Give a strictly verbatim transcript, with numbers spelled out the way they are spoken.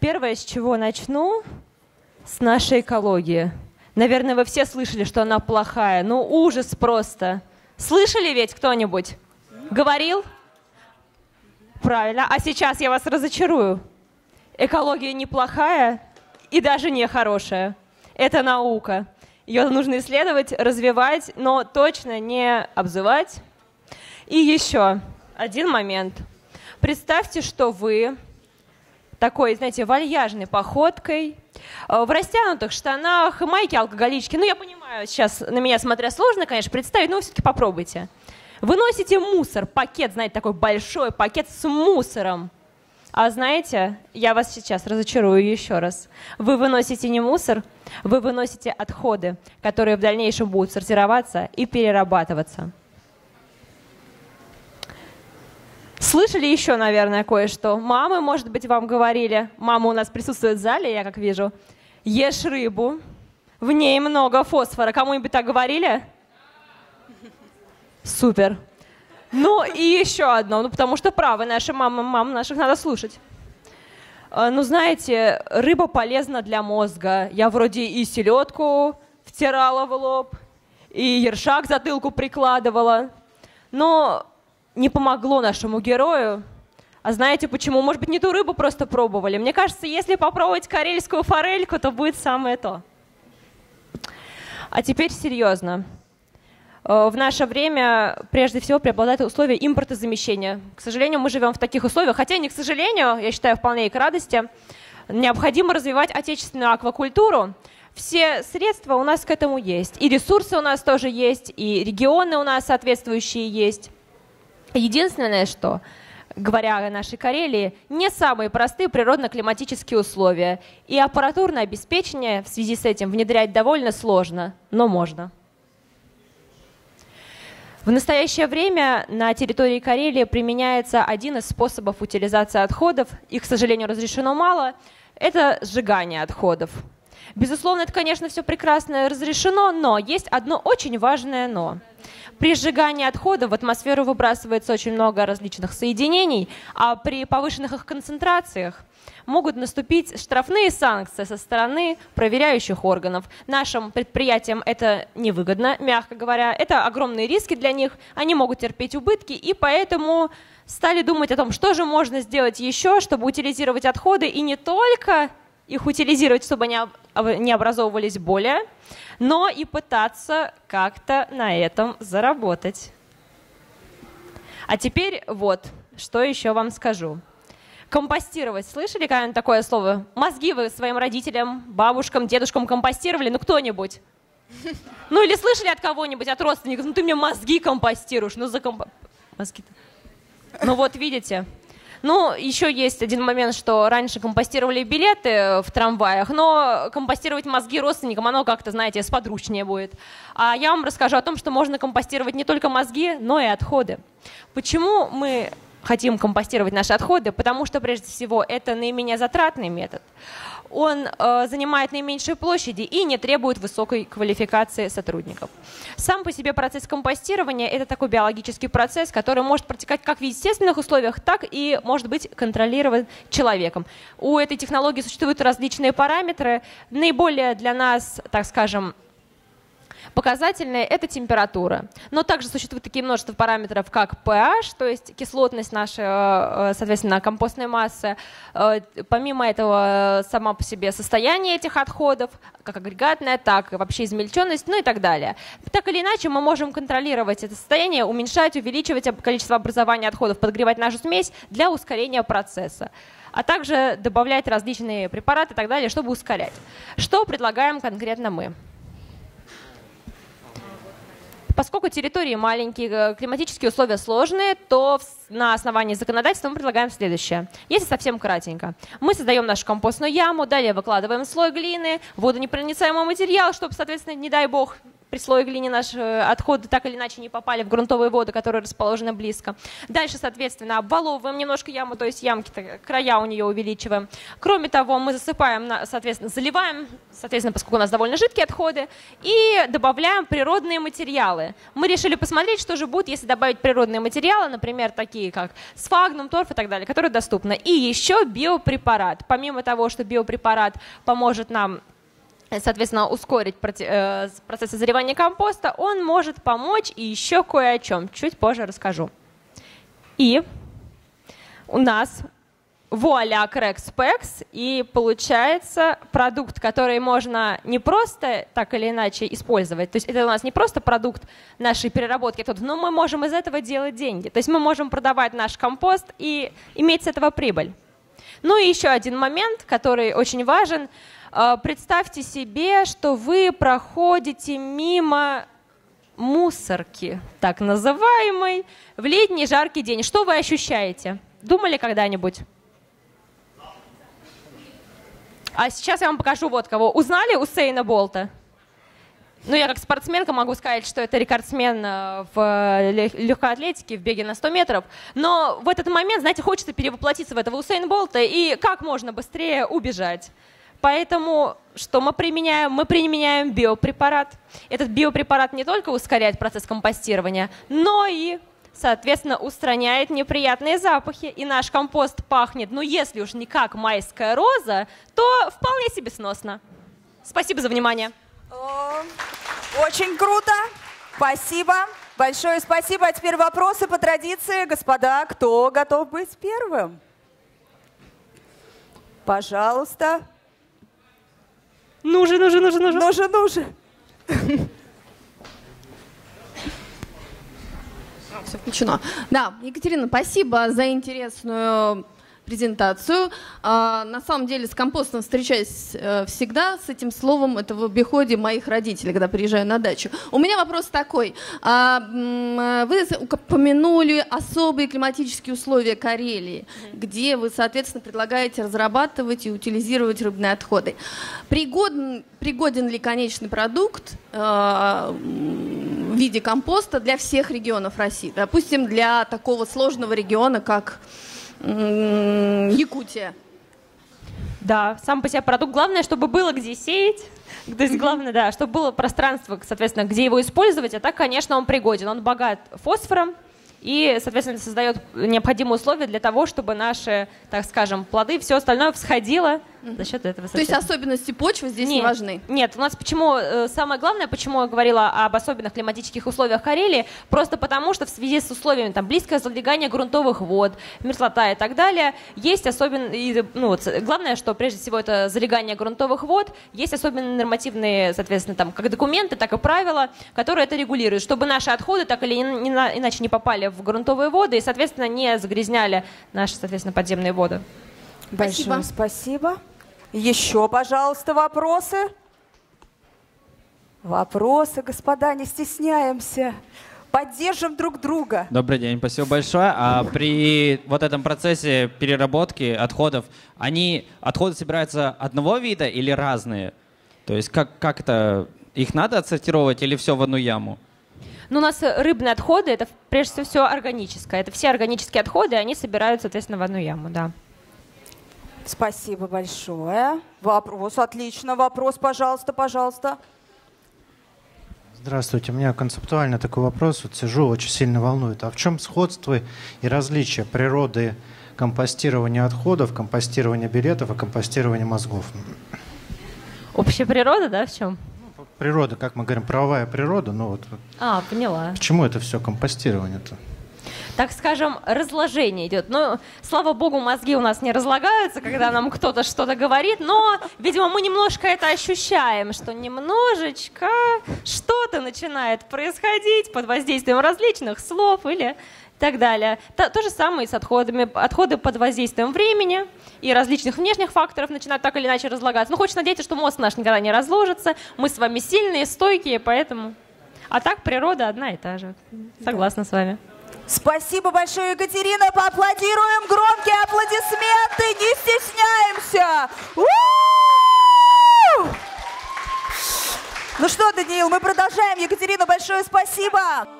Первое, с чего начну, с нашей экологии. Наверное, вы все слышали, что она плохая. Ну, ужас просто. Слышали ведь кто-нибудь? Говорил? Правильно. А сейчас я вас разочарую. Экология неплохая и даже не хорошая. Это наука. Ее нужно исследовать, развивать, но точно не обзывать. И еще один момент. Представьте, что вы такой, знаете, вальяжной походкой, в растянутых штанах, майке алкоголички. Ну, я понимаю, сейчас на меня смотря сложно, конечно, представить, но все-таки попробуйте. Вы носите мусор, пакет, знаете, такой большой пакет с мусором. А знаете, я вас сейчас разочарую еще раз. Вы выносите не мусор, вы выносите отходы, которые в дальнейшем будут сортироваться и перерабатываться. Слышали еще, наверное, кое-что? Мамы, может быть, вам говорили. Мама у нас присутствует в зале, я как вижу. Ешь рыбу, в ней много фосфора. Кому-нибудь так говорили? Супер. Ну и еще одно, ну потому что правы наши мамы, мам наших надо слушать. Ну знаете, рыба полезна для мозга. Я вроде и селедку втирала в лоб, и ершак к затылку прикладывала. Но не помогло нашему герою. А знаете почему? Может быть, не ту рыбу просто пробовали. Мне кажется, если попробовать карельскую форельку, то будет самое то. А теперь серьезно. В наше время прежде всего преобладает условие импортозамещения. К сожалению, мы живем в таких условиях, хотя не к сожалению, я считаю, вполне и к радости. Необходимо развивать отечественную аквакультуру. Все средства у нас к этому есть. И ресурсы у нас тоже есть, и регионы у нас соответствующие есть. Единственное, что, говоря о нашей Карелии, не самые простые природно-климатические условия. И аппаратурное обеспечение в связи с этим внедрять довольно сложно, но можно. В настоящее время на территории Карелии применяется один из способов утилизации отходов. Их, к сожалению, разрешено мало. Это сжигание отходов. Безусловно, это, конечно, все прекрасно разрешено, но есть одно очень важное «но». При сжигании отходов в атмосферу выбрасывается очень много различных соединений, а при повышенных их концентрациях могут наступить штрафные санкции со стороны проверяющих органов. Нашим предприятиям это невыгодно, мягко говоря. Это огромные риски для них, они могут терпеть убытки, и поэтому стали думать о том, что же можно сделать еще, чтобы утилизировать отходы, и не только их утилизировать, чтобы они не образовывались более, но и пытаться как-то на этом заработать. А теперь вот, что еще вам скажу. Компостировать. Слышали когда-нибудь такое слово? Мозги вы своим родителям, бабушкам, дедушкам компостировали? Ну, кто-нибудь? Ну, или слышали от кого-нибудь, от родственников? Ну, ты мне мозги компостируешь. Ну, за комп... Мозги-то. Ну, вот видите. Ну, еще есть один момент, что раньше компостировали билеты в трамваях, но компостировать мозги родственникам, оно как-то, знаете, сподручнее будет. А я вам расскажу о том, что можно компостировать не только мозги, но и отходы. Почему мы хотим компостировать наши отходы? Потому что, прежде всего, это наименее затратный метод. Он э, занимает наименьшие площади и не требует высокой квалификации сотрудников. Сам по себе процесс компостирования – это такой биологический процесс, который может протекать как в естественных условиях, так и может быть контролирован человеком. У этой технологии существуют различные параметры. Наиболее для нас, так скажем, показательные – это температура. Но также существует такие множество параметров, как pH, то есть кислотность нашей, соответственно, компостной массы. Помимо этого, само по себе состояние этих отходов, как агрегатное, так и вообще измельченность, ну и так далее. Так или иначе, мы можем контролировать это состояние, уменьшать, увеличивать количество образования отходов, подогревать нашу смесь для ускорения процесса, а также добавлять различные препараты и так далее, чтобы ускорять. Что предлагаем конкретно мы? Поскольку территории маленькие, климатические условия сложные, то на основании законодательства мы предлагаем следующее. Если совсем кратенько. Мы создаем нашу компостную яму, далее выкладываем слой глины, водонепроницаемый материал, чтобы, соответственно, не дай бог, при слое глины наши отходы так или иначе не попали в грунтовые воды, которые расположены близко. Дальше, соответственно, обваловываем немножко яму, то есть ямки, края у нее увеличиваем. Кроме того, мы засыпаем, соответственно, заливаем, соответственно, поскольку у нас довольно жидкие отходы, и добавляем природные материалы. Мы решили посмотреть, что же будет, если добавить природные материалы, например, такие как сфагнум, торф и так далее, которые доступны. И еще биопрепарат. Помимо того, что биопрепарат поможет нам, соответственно, ускорить процесс созревания компоста, он может помочь и еще кое о чем. Чуть позже расскажу. И у нас вуаля, Крэкспекс, и получается продукт, который можно не просто так или иначе использовать. То есть это у нас не просто продукт нашей переработки, но мы можем из этого делать деньги. То есть мы можем продавать наш компост и иметь с этого прибыль. Ну и еще один момент, который очень важен. Представьте себе, что вы проходите мимо мусорки, так называемой, в летний жаркий день. Что вы ощущаете? Думали когда-нибудь? А сейчас я вам покажу вот кого. Узнали Усейна Болта? Ну, я как спортсменка могу сказать, что это рекордсмен в легкой атлетике, в беге на сто метров. Но в этот момент, знаете, хочется перевоплотиться в этого Усейна Болта и как можно быстрее убежать. Поэтому что мы применяем? Мы применяем биопрепарат. Этот биопрепарат не только ускоряет процесс компостирования, но и, соответственно, устраняет неприятные запахи. И наш компост пахнет, ну если уж не как майская роза, то вполне себе сносно. Спасибо за внимание. Очень круто. Спасибо. Большое спасибо. А теперь вопросы по традиции. Господа, кто готов быть первым? Пожалуйста. Нужен, нужен, нужен, нужен. Нужен, нужен. Все включено. Да, Екатерина, спасибо за интересную презентацию. А, на самом деле с компостом встречаюсь э, всегда, с этим словом это в обиходе моих родителей, когда приезжаю на дачу. У меня вопрос такой. А, вы упомянули особые климатические условия Карелии, mm-hmm. где вы, соответственно, предлагаете разрабатывать и утилизировать рыбные отходы. Пригоден, пригоден ли конечный продукт э, в виде компоста для всех регионов России? Допустим, для такого сложного региона, как Якутия. Да, сам по себе продукт. Главное, чтобы было где сеять. То есть главное, да, чтобы было пространство, соответственно, где его использовать. А так, конечно, он пригоден. Он богат фосфором и, соответственно, создает необходимые условия для того, чтобы наши, так скажем, плоды, все остальное всходило за счет этого. То есть особенности почвы здесь нет, не важны? Нет, у нас почему, самое главное, почему я говорила об особенных климатических условиях Карелии, просто потому что в связи с условиями там, близкое залегание грунтовых вод, мерзлота и так далее, есть особенные, ну, вот, главное, что прежде всего это залегание грунтовых вод, есть особенные нормативные, соответственно, там, как документы, так и правила, которые это регулируют, чтобы наши отходы так или иначе не попали в грунтовые воды и, соответственно, не загрязняли наши, соответственно, подземные воды. Большое спасибо. Еще, пожалуйста, вопросы? Вопросы, господа, не стесняемся. Поддержим друг друга. Добрый день, спасибо большое. А при вот этом процессе переработки отходов, они, отходы собираются одного вида или разные? То есть как, как это, их надо отсортировать или все в одну яму? Ну, у нас рыбные отходы, это прежде всего все органическое. Это все органические отходы, они собираются, соответственно, в одну яму, да. Спасибо большое. Вопрос, отлично. Вопрос, пожалуйста, пожалуйста. Здравствуйте. У меня концептуально такой вопрос. Вот сижу, очень сильно волнует. А в чем сходство и различие природы компостирования отходов, компостирования билетов и компостирования мозгов? Общая природа, да, в чем? Природа, как мы говорим, правовая природа. Ну вот. А, поняла. Почему это все компостирование-то? Так скажем, разложение идет. Но, слава богу, мозги у нас не разлагаются, когда нам кто-то что-то говорит, но, видимо, мы немножко это ощущаем, что немножечко что-то начинает происходить под воздействием различных слов или так далее. То, то же самое и с отходами. Отходы под воздействием времени и различных внешних факторов начинают так или иначе разлагаться. Ну, хочется надеяться, что мозг наш никогда не разложится. Мы с вами сильные, стойкие, поэтому... А так природа одна и та же. Согласна с вами. Спасибо большое, Екатерина. Поаплодируем. Громкие аплодисменты. Не стесняемся. У-у-у! Ну Ну что, Даниил, мы продолжаем. Екатерина, большое спасибо.